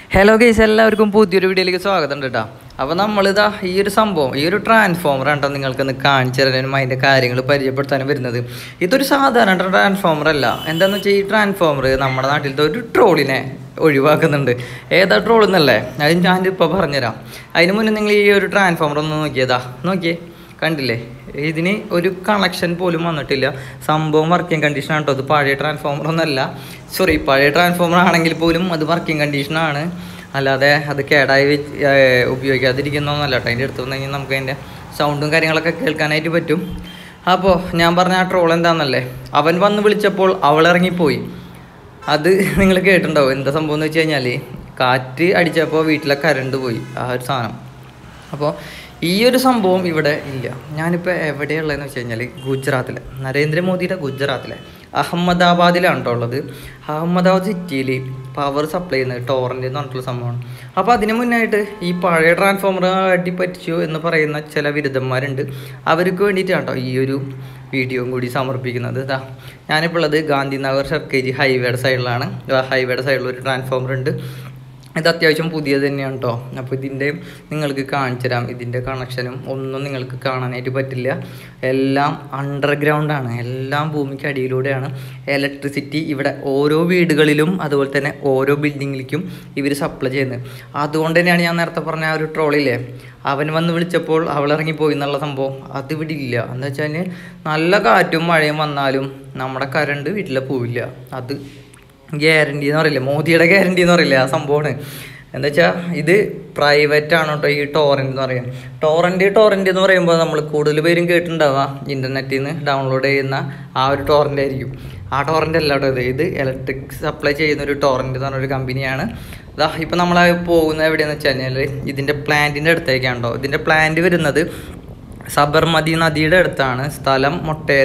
Hello guys, എല്ലാവർക്കും പുതിയൊരു വീഡിയോയിലേക്ക് സ്വാഗതം കേട്ടോ. അപ്പോൾ നമ്മളിതാ ഈ ഒരു സംഭവം, ഈ ഒരു ട്രാൻസ്ഫോമർ ആട്ടോ നിങ്ങൾക്കൊന്ന് കാണിച്ചു തരാനും അതിൻ്റെ കാര്യങ്ങൾ പരിചയപ്പെടുത്താനും വരുന്നത്. ഇതൊരു സാധാരണ ട്രാൻസ്ഫോമർ അല്ല. എന്താണെന്ന് വെച്ചാൽ ഈ ട്രാൻസ്ഫോമർ നമ്മുടെ നാട്ടിലത്തെ ഒരു ട്രോളിനെ ഒഴിവാക്കുന്നുണ്ട്. ഏതാ ട്രോൾ എന്നല്ലേ, അത് ഞാനിപ്പോൾ പറഞ്ഞുതരാം. അതിന് മുന്നേ നിങ്ങൾ ഈ ഒരു ട്രാൻസ്ഫോമർ ഒന്ന് നോക്കിയേ, കണ്ടില്ലേ? ഇതിന് ഒരു കണക്ഷൻ പോലും വന്നിട്ടില്ല. സംഭവം വർക്കിംഗ് കണ്ടീഷനാണ് കേട്ടോ. അത് പഴയ ട്രാൻസ്ഫോമർ ഒന്നല്ല, പഴയ ട്രാൻസ്ഫോമർ ആണെങ്കിൽ പോലും അത് വർക്കിംഗ് കണ്ടീഷനാണ്, അല്ലാതെ അത് കേടായി ഉപയോഗിക്കാതിരിക്കുന്നൊന്നല്ല കേട്ടോ. അതിൻ്റെ അടുത്ത് വന്നു കഴിഞ്ഞാൽ നമുക്ക് അതിൻ്റെ സൗണ്ടും കാര്യങ്ങളൊക്കെ കേൾക്കാനായിട്ട് പറ്റും. അപ്പോൾ ഞാൻ പറഞ്ഞ ആ ട്രോൾ എന്താണെന്നല്ലേ, അവൻ വന്ന് വിളിച്ചപ്പോൾ അവളിറങ്ങിപ്പോയി. അത് നിങ്ങൾ കേട്ടിട്ടുണ്ടാവും. എന്താ സംഭവം എന്ന് വെച്ച് കഴിഞ്ഞാൽ, കാറ്റ് അടിച്ചപ്പോൾ വീട്ടിലെ കറണ്ട് പോയി, ആ ഒരു സാധനം. അപ്പോൾ ഈ ഒരു സംഭവം ഇവിടെ ഇല്ല. ഞാനിപ്പോൾ എവിടെയുള്ളതെന്ന് വെച്ച് കഴിഞ്ഞാൽ ഗുജറാത്തിലെ, നരേന്ദ്രമോദിയുടെ ഗുജറാത്തിലെ അഹമ്മദാബാദിലാണ് കേട്ടോ ഉള്ളത്. അഹമ്മദാബാദ് സിറ്റിയിൽ പവർ സപ്ലൈ ചെയ്യുന്നത് ടോറൻ്റ് എന്ന് പറഞ്ഞിട്ടുള്ള സംഭവമാണ്. അപ്പോൾ അതിന് മുന്നായിട്ട് ഈ പഴയ ട്രാൻസ്ഫോമർ അടിപ്പറ്റിച്ചു എന്ന് പറയുന്ന ചില വിരുദ്ധന്മാരുണ്ട്. അവർക്ക് വേണ്ടിയിട്ടാണ് കേട്ടോ ഈ ഒരു വീഡിയോയും കൂടി സമർപ്പിക്കുന്നത്. ഞാനിപ്പോൾ ഉള്ളത് ഗാന്ധിനഗർ സർക്കേജ് ഹൈവേയുടെ സൈഡിലാണ്. ഹൈവേയുടെ സൈഡിൽ ഒരു ട്രാൻസ്ഫോമർ ഉണ്ട്. ഇത് അത്യാവശ്യം പുതിയത് തന്നെയാണ് കേട്ടോ. അപ്പോൾ ഇതിൻ്റെ നിങ്ങൾക്ക് കാണിച്ചു തരാം. ഇതിൻ്റെ കണക്ഷനും ഒന്നും നിങ്ങൾക്ക് കാണാനായിട്ട് പറ്റില്ല. എല്ലാം അണ്ടർഗ്രൗണ്ടാണ്, എല്ലാം ഭൂമിക്ക് അടിയിലൂടെയാണ് ഇലക്ട്രിസിറ്റി ഇവിടെ ഓരോ വീടുകളിലും അതുപോലെ തന്നെ ഓരോ ബിൽഡിങ്ങിലേക്കും ഇവർ സപ്ലൈ ചെയ്യുന്നത്. അതുകൊണ്ട് തന്നെയാണ് ഞാൻ നേരത്തെ പറഞ്ഞ ആ ഒരു ട്രോളില്ലേ, അവൻ വന്ന് വിളിച്ചപ്പോൾ അവളിറങ്ങിപ്പോയി എന്നുള്ള സംഭവം അത് ഇവിടെ ഇല്ല. എന്ന് വെച്ചാൽ നല്ല കാറ്റും മഴയും വന്നാലും നമ്മുടെ കറണ്ട് വീട്ടിൽ പോവില്ല. അത് ഗ്യാരണ്ടി എന്ന് പറയില്ല, മോദിയുടെ ഗ്യാരണ്ടി എന്ന് പറയില്ല, ആ സംഭവമാണ്. എന്താ വെച്ചാൽ ഇത് പ്രൈവറ്റ് ആണ് കേട്ടോ ഈ ടോറൻ്റ് എന്ന് പറയാം. ടോറൻ്റ് എന്ന് പറയുമ്പോൾ നമ്മൾ കൂടുതൽ പേരും കേട്ടിട്ടുണ്ടാവുക ഇൻ്റർനെറ്റിൽ നിന്ന് ഡൗൺലോഡ് ചെയ്യുന്ന ആ ഒരു ടോറൻ്റ് ആയിരിക്കും. ആ ടോറൻ്റ് അല്ല കേട്ടോ ഇത് ഇലക്ട്രിക് സപ്ലൈ ചെയ്യുന്ന ഒരു ടോറൻ്റ് എന്ന് പറഞ്ഞൊരു കമ്പനിയാണ്. ഇപ്പം നമ്മൾ പോകുന്നത് എവിടെയാണെന്ന് വെച്ച് കഴിഞ്ഞാൽ ഇതിൻ്റെ പ്ലാന്റിൻ്റെ അടുത്തേക്കാണ് കേട്ടോ. ഇതിൻ്റെ പ്ലാന്റ് വരുന്നത് സബർമതി നദിയുടെ അടുത്താണ്. സ്ഥലം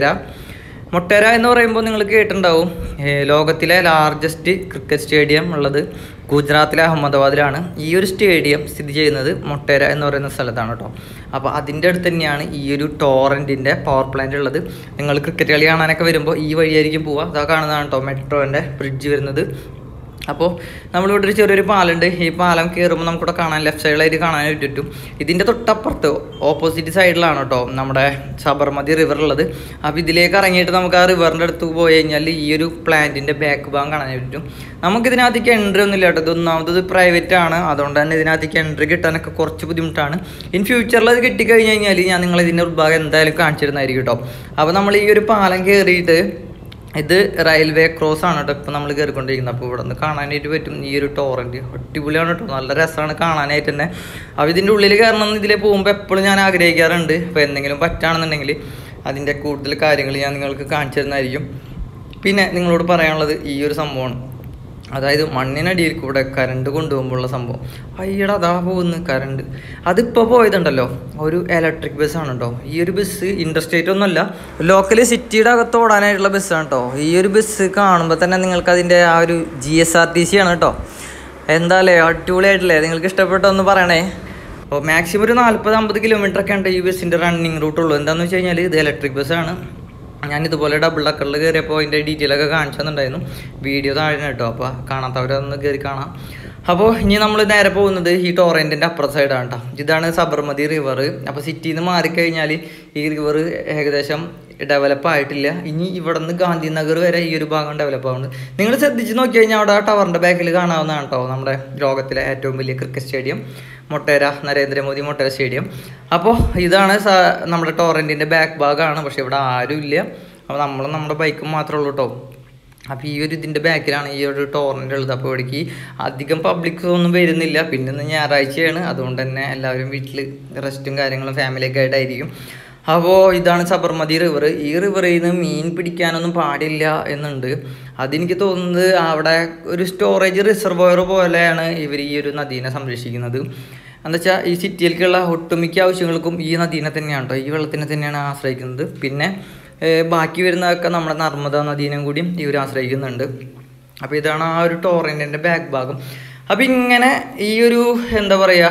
മൊട്ടേര എന്ന് പറയുമ്പോൾ നിങ്ങൾ കേട്ടിട്ടുണ്ടാവും. ലോകത്തിലെ ലാർജസ്റ്റ് ക്രിക്കറ്റ് സ്റ്റേഡിയം ഉള്ളത് ഗുജറാത്തിലെ അഹമ്മദാബാദിലാണ്. ഈ ഒരു സ്റ്റേഡിയം സ്ഥിതി ചെയ്യുന്നത് മൊട്ടേര എന്ന് പറയുന്ന സ്ഥലത്താണ് കേട്ടോ. അപ്പോൾ അതിൻ്റെ അടുത്ത് തന്നെയാണ് ഈ ഒരു ടോറൻറ്റിൻ്റെ പവർ പ്ലാന്റ് ഉള്ളത്. നിങ്ങൾ ക്രിക്കറ്റ് കളി കാണാനൊക്കെ വരുമ്പോൾ ഈ വഴിയായിരിക്കും പോവുക. അതാ കാണുന്നതാണ് കേട്ടോ മെട്രോൻ്റെ ബ്രിഡ്ജ് വരുന്നത്. അപ്പോൾ നമ്മളിവിടെ ഒരു ചെറിയൊരു പാലുണ്ട്. ഈ പാലം കയറുമ്പോൾ നമുക്കിവിടെ കാണാൻ ലെഫ്റ്റ് സൈഡിലായിട്ട് കാണാനായിട്ട് പറ്റും. ഇതിൻ്റെ തൊട്ടപ്പുറത്ത് ഓപ്പോസിറ്റ് സൈഡിലാണ് കേട്ടോ നമ്മുടെ സബർമതി റിവർ ഉള്ളത്. അപ്പോൾ ഇതിലേക്ക് ഇറങ്ങിയിട്ട് നമുക്ക് ആ റിവറിൻ്റെ അടുത്ത് പോയി കഴിഞ്ഞാൽ ഈ ഒരു പ്ലാന്റിൻ്റെ ബാക്ക് ഭാഗം കാണാനായിട്ട് പറ്റും. നമുക്കിതിനകത്തേക്ക് എൻട്രി ഒന്നും ഇല്ല കേട്ടോ. ഇത് ഒന്നാമത് പ്രൈവറ്റ് ആണ്, അതുകൊണ്ട് തന്നെ ഇതിനകത്തേക്ക് എൻട്രി കിട്ടാനൊക്കെ കുറച്ച് ബുദ്ധിമുട്ടാണ്. ഇൻ ഫ്യൂച്ചറിൽ അത് കിട്ടിക്കഴിഞ്ഞ് കഴിഞ്ഞാൽ ഞാൻ നിങ്ങളിതിൻ്റെ ഉൾഭാഗം എന്തായാലും കാണിച്ചു തരുന്നതായിരിക്കും കേട്ടോ. അപ്പോൾ നമ്മൾ ഈ ഒരു പാലം കയറിയിട്ട്, ഇത് റെയിൽവേ ക്രോസ് ആണ് കേട്ടോ ഇപ്പോൾ നമ്മൾ കയറിക്കൊണ്ടിരിക്കുന്നത്. അപ്പോൾ ഇവിടെ നിന്ന് കാണാനായിട്ട് പറ്റും ഈ ഒരു ടോറൻറ്റ്. അടിപൊളിയാണ് കേട്ടോ, നല്ല രസമാണ് കാണാനായിട്ട് തന്നെ. അപ്പോൾ ഇതിൻ്റെ ഉള്ളിൽ കയറണമെന്ന് ഇതിൽ പോകുമ്പോൾ എപ്പോഴും ഞാൻ ആഗ്രഹിക്കാറുണ്ട്. അപ്പോൾ എന്തെങ്കിലും പറ്റുകയാണെന്നുണ്ടെങ്കിൽ അതിൻ്റെ കൂടുതൽ കാര്യങ്ങൾ ഞാൻ നിങ്ങൾക്ക് കാണിച്ചു തരുന്നതായിരിക്കും. പിന്നെ നിങ്ങളോട് പറയാനുള്ളത് ഈ ഒരു സംഭവമാണ്, അതായത് മണ്ണിനടിയിൽ കൂടെ കറണ്ട് കൊണ്ടുപോകുമ്പോഴുള്ള സംഭവം. അയ്യടാ അതാ പോകുന്നു കറണ്ട്. അതിപ്പോൾ പോയതുണ്ടല്ലോ ഒരു ഇലക്ട്രിക് ബസ്സാണ് കേട്ടോ. ഈ ഒരു ബസ് ഇൻഡർസ്റ്റേറ്റ് ഒന്നുമല്ല, ലോക്കലി സിറ്റിയുടെ അകത്ത് ഓടാനായിട്ടുള്ള ബസ്സാണ് കേട്ടോ. ഈ ഒരു ബസ് കാണുമ്പോൾ തന്നെ നിങ്ങൾക്ക് അതിൻ്റെ ആ ഒരു GSRTC ആണ് കേട്ടോ. എന്തായാലേ അടിപൊളിയായിട്ടില്ലേ? നിങ്ങൾക്ക് ഇഷ്ടപ്പെട്ടൊന്ന് പറയണേ. അപ്പോൾ മാക്സിമം ഒരു 40-50 കിലോമീറ്ററൊക്കെ ഉണ്ട് ഈ ബസ്സിൻ്റെ റണ്ണിങ് റൂട്ടുള്ളൂ. എന്താണെന്ന് വെച്ച് കഴിഞ്ഞാൽ ഇത് ഇലക്ട്രിക് ബസ്സാണ്. ഞാനിതുപോലെ ഡബിൾ ഡക്കറിൽ കയറിയപ്പോൾ അതിൻ്റെ ഡീറ്റെയിലൊക്കെ കാണിച്ചു തന്നിട്ടുണ്ടായിരുന്നു. വീഡിയോ താഴെ കേട്ടോ, അപ്പോൾ കാണാത്തവരൊന്ന് കയറി കാണാം. അപ്പോൾ ഇനി നമ്മൾ നേരെ പോകുന്നത് ഈ ടോറൻറ്റിൻ്റെ അപ്പുറത്തെ സൈഡാണ് കേട്ടോ. ഇതാണ് സബർമതി റിവർ. അപ്പോൾ സിറ്റിയിൽ നിന്ന് മാറിക്കഴിഞ്ഞാൽ ഈ റിവർ ഏകദേശം ഡെവലപ്പ് ആയിട്ടില്ല. ഇനി ഇവിടെ നിന്ന് ഗാന്ധിനഗർ വരെ ഈ ഒരു ഭാഗം ഡെവലപ്പ് ആവുന്നുണ്ട്. നിങ്ങൾ ശ്രദ്ധിച്ച് നോക്കി കഴിഞ്ഞാൽ അവിടെ ആ ടവറിൻ്റെ ബാക്കിൽ കാണാവുന്നതാണ് കേട്ടോ നമ്മുടെ ലോകത്തിലെ ഏറ്റവും വലിയ cricket stadium Motera, Narendra Modi Motera stadium. അപ്പോൾ ഇതാണ് നമ്മുടെ ടോറൻറ്റിൻ്റെ ബാക്ക് ഭാഗമാണ്. പക്ഷേ ഇവിടെ ആരും ഇല്ല. അപ്പോൾ നമ്മുടെ ബൈക്കും മാത്രമേ ഉള്ളൂ കേട്ടോ. അപ്പോൾ ഈ ഒരു ഇതിൻ്റെ ബാക്കിലാണ് ഈ ഒരു ടോറൻറ്റ് ഉള്ളത്. അപ്പോൾ ഇവിടേക്ക് അധികം പബ്ലിക് ഒന്നും വരുന്നില്ല. പിന്നെ ഇന്ന് ഞായറാഴ്ചയാണ്, അതുകൊണ്ട് തന്നെ എല്ലാവരും വീട്ടിൽ റെസ്റ്റും കാര്യങ്ങളും ഫാമിലിയൊക്കെ ആയിട്ടായിരിക്കും. അപ്പോൾ ഇതാണ് സബർമതി റിവർ. ഈ റിവറിൽ നിന്ന് മീൻ പിടിക്കാനൊന്നും പാടില്ല എന്നുണ്ട്. അതെനിക്ക് തോന്നുന്നത് അവിടെ ഒരു സ്റ്റോറേജ് റിസർവോയർ പോലെയാണ് ഇവർ ഈ ഒരു നദീനെ സംരക്ഷിക്കുന്നത്. എന്താ വെച്ചാൽ ഈ സിറ്റിയിലേക്കുള്ള ഒട്ടുമിക്ക ആവശ്യങ്ങൾക്കും ഈ നദീനെ തന്നെയാണ് കേട്ടോ, ഈ വെള്ളത്തിനെ തന്നെയാണ് ആശ്രയിക്കുന്നത്. പിന്നെ ബാക്കി വരുന്നതൊക്കെ നമ്മുടെ നർമ്മദ നദീനെയും കൂടിയും ഇവർ ആശ്രയിക്കുന്നുണ്ട്. അപ്പോൾ ഇതാണ് ആ ഒരു ടോറൻറ്റിൻ്റെ ബാക്ക് ഭാഗം. അപ്പോൾ ഇങ്ങനെ ഈ ഒരു എന്താ പറയുക,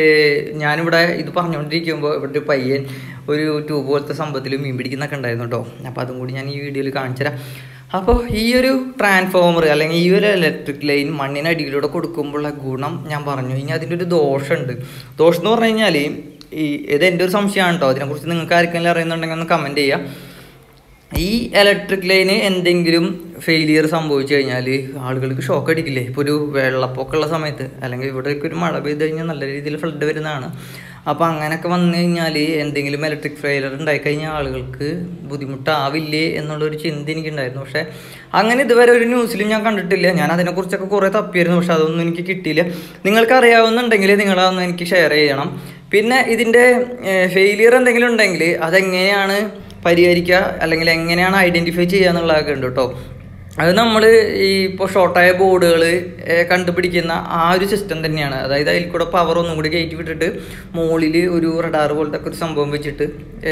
ഞാനിവിടെ ഇത് പറഞ്ഞുകൊണ്ടിരിക്കുമ്പോൾ ഇവിടെ ഒരു പയ്യൻ ഒരു ട്യൂബ് പോലത്തെ സംഭവത്തിൽ മീൻ പിടിക്കുന്നൊക്കെ ഉണ്ടായിരുന്നു കേട്ടോ. അപ്പോൾ അതും കൂടി ഞാൻ ഈ വീഡിയോയിൽ കാണിച്ചു തരാം. അപ്പോൾ ഈ ഒരു ട്രാൻസ്ഫോമർ അല്ലെങ്കിൽ ഈ ഒരു ഇലക്ട്രിക് ലൈൻ മണ്ണിനടിയിലൂടെ കൊടുക്കുമ്പോഴുള്ള ഗുണം ഞാൻ പറഞ്ഞു. ഇനി അതിൻ്റെ ഒരു ദോഷമുണ്ട്. ദോഷം എന്ന് പറഞ്ഞു കഴിഞ്ഞാൽ ഇത് എൻ്റെ ഒരു സംശയമാണ് കേട്ടോ. അതിനെക്കുറിച്ച് നിങ്ങൾക്ക് ആർക്കെങ്കിലും അറിയുന്നുണ്ടെങ്കിൽ ഒന്ന് കമൻറ്റ് ചെയ്യുക. ഈ ഇലക്ട്രിക് ലൈന് എന്തെങ്കിലും ഫെയിലിയർ സംഭവിച്ചു കഴിഞ്ഞാൽ ആളുകൾക്ക് ഷോക്ക് അടിക്കില്ലേ? ഇപ്പോൾ ഒരു വെള്ളപ്പൊക്കമുള്ള സമയത്ത് അല്ലെങ്കിൽ ഇവിടേക്ക് ഒരു മഴ പെയ്ത് കഴിഞ്ഞാൽ നല്ല രീതിയിൽ ഫ്ലഡ് വരുന്നതാണ്. അപ്പോൾ അങ്ങനെയൊക്കെ വന്നു കഴിഞ്ഞാൽ എന്തെങ്കിലും ഇലക്ട്രിക് ഫെയിലിയർ ഉണ്ടായിക്കഴിഞ്ഞാൽ ആളുകൾക്ക് ബുദ്ധിമുട്ടാവില്ലേ എന്നുള്ളൊരു ചിന്ത എനിക്കുണ്ടായിരുന്നു. പക്ഷേ അങ്ങനെ ഇതുവരെ ഒരു ന്യൂസിലും ഞാൻ കണ്ടിട്ടില്ല. ഞാൻ അതിനെക്കുറിച്ചൊക്കെ കുറേ തപ്പിയായിരുന്നു, പക്ഷെ അതൊന്നും എനിക്ക് കിട്ടിയില്ല. നിങ്ങൾക്ക് അറിയാവുന്നുണ്ടെങ്കിൽ നിങ്ങളതൊന്ന് എനിക്ക് ഷെയർ ചെയ്യണം. പിന്നെ ഇതിൻ്റെ ഫെയിലിയർ എന്തെങ്കിലും ഉണ്ടെങ്കിൽ അതെങ്ങനെയാണ് പരിഹരിക്കുക അല്ലെങ്കിൽ എങ്ങനെയാണ് ഐഡൻറ്റിഫൈ ചെയ്യുക എന്നുള്ളതൊക്കെ ഉണ്ട് കേട്ടോ. അത് നമ്മൾ ഈ ഇപ്പോൾ ഷോർട്ടായ ബോർഡുകൾ കണ്ടുപിടിക്കുന്ന ആ ഒരു സിസ്റ്റം തന്നെയാണ്. അതായത് അതിൽ കൂടെ പവർ ഒന്നും കൂടി കയറ്റി വിട്ടിട്ട് മുകളിൽ ഒരു റഡാർ പോലത്തെ ഒരു സംഭവം വെച്ചിട്ട്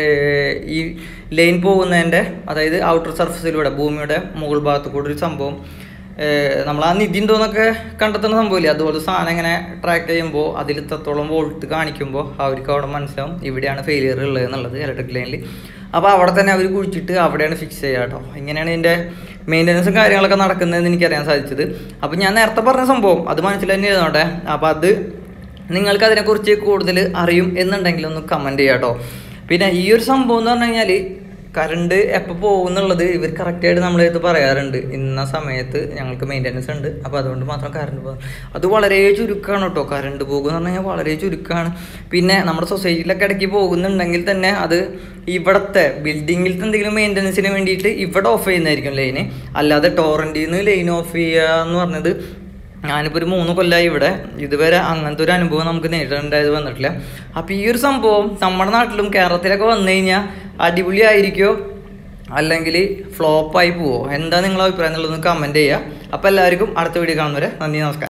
ഈ ലൈൻ പോകുന്നതിൻ്റെ അതായത് ഔട്ടർ സർഫസിലൂടെ ഭൂമിയുടെ മുകൾ ഭാഗത്തു കൂടെ ഒരു സംഭവം നമ്മൾ ആ നിധി ഉണ്ടോയെന്നൊക്കെ കണ്ടെത്തുന്ന സംഭവമില്ലേ, അതുപോലെ സാധനം ഇങ്ങനെ ട്രാക്ക് ചെയ്യുമ്പോൾ അതിൽ ഇത്രത്തോളം വോൾട്ട് കാണിക്കുമ്പോൾ അവർക്ക് അവിടെ മനസ്സിലാവും ഇവിടെയാണ് ഫെയിലിയർ ഉള്ളത് എന്നുള്ളത് ഇലക്ട്രിക് ലൈനിൽ. അപ്പോൾ അവിടെ തന്നെ അവർ കുഴിച്ചിട്ട് അവിടെയാണ് ഫിക്സ് ചെയ്യുക കേട്ടോ. ഇങ്ങനെയാണ് ഇതിൻ്റെ മെയിൻ്റനൻസും കാര്യങ്ങളൊക്കെ നടക്കുന്നതെന്ന് എനിക്കറിയാൻ സാധിച്ചത്. അപ്പോൾ ഞാൻ നേരത്തെ പറഞ്ഞ സംഭവം അത് മനസ്സിൽ തന്നെ എഴുതണോട്ടെ. അപ്പോൾ അത് നിങ്ങൾക്ക് അതിനെക്കുറിച്ച് കൂടുതൽ അറിയും എന്നുണ്ടെങ്കിൽ ഒന്ന് കമൻറ്റ് ചെയ്യാം കേട്ടോ. പിന്നെ ഈ ഒരു സംഭവം എന്ന് പറഞ്ഞു കഴിഞ്ഞാൽ കറണ്ട് എപ്പോൾ പോകും എന്നുള്ളത് ഇവർ കറക്റ്റായിട്ട് നമ്മളെടുത്ത് പറയാറുണ്ട്. ഇന്ന സമയത്ത് ഞങ്ങൾക്ക് മെയിൻ്റനൻസ് ഉണ്ട്, അപ്പോൾ അതുകൊണ്ട് മാത്രം കറണ്ട് പോകും. അത് വളരെ ചുരുക്കമാണ് കേട്ടോ. കറണ്ട് പോകുക എന്ന് പറഞ്ഞു കഴിഞ്ഞാൽ വളരെ ചുരുക്കമാണ്. പിന്നെ നമ്മുടെ സൊസൈറ്റിയിലൊക്കെ ഇടയ്ക്ക് പോകുന്നുണ്ടെങ്കിൽ തന്നെ അത് ഇവിടുത്തെ ബിൽഡിങ്ങിലത്തെ എന്തെങ്കിലും മെയിൻ്റനൻസിന് വേണ്ടിയിട്ട് ഇവിടെ ഓഫ് ചെയ്യുന്നതായിരിക്കും ലൈന്. അല്ലാതെ ടോറൻറ്റിൽ നിന്ന് ലൈൻ ഓഫ് ചെയ്യുക എന്ന് പറഞ്ഞത് ഞാനിപ്പോൾ ഒരു 3 കൊല്ലമായി ഇവിടെ, ഇതുവരെ അങ്ങനത്തെ ഒരു അനുഭവം നമുക്ക് നേരിടേണ്ടത് വന്നിട്ടില്ല. അപ്പോൾ ഈ ഒരു സംഭവം നമ്മുടെ നാട്ടിലും കേരളത്തിലൊക്കെ വന്നു കഴിഞ്ഞാൽ അടിപൊളിയായിരിക്കുമോ അല്ലെങ്കിൽ ഫ്ലോപ്പായി പോവോ? എന്താ നിങ്ങളുടെ അഭിപ്രായം എന്നുള്ളതൊന്ന് കമൻറ്റ് ചെയ്യുക. അപ്പോൾ എല്ലാവർക്കും അടുത്ത വീഡിയോ കാണുന്നവരെ നന്ദി, നമസ്കാരം.